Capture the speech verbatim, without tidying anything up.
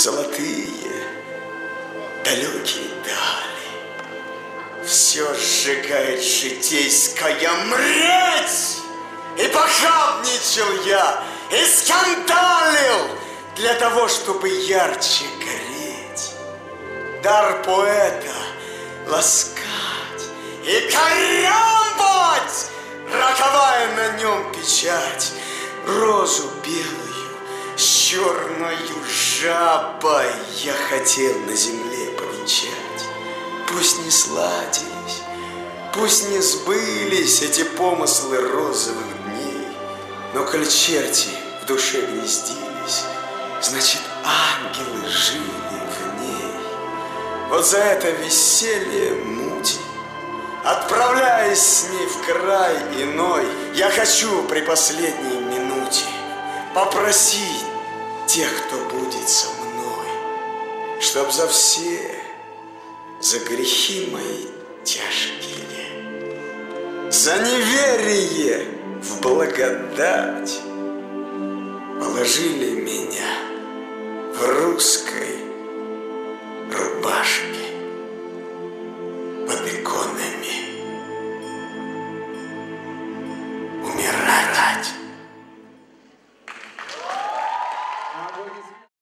золотые, далекие дали. Все сжигает житейская мреть. И похабничал я, и скандалил для того, чтобы ярче гореть. Дар поэта ласкать и корябать, роковая на нем печать, розу белую с черною жабой я хотел на земле повенчать. Пусть не сладились, пусть не сбылись эти помыслы розовых дней, но коль черти в душе гнездились, значит, ангелы жили в ней. Вот за это веселье мути, отправляясь с ней в край иной, я хочу при последней минуте попросить тех, кто будет со мной, чтоб за все, за грехи мои тяжкие, за неверие в благодать положили меня в русской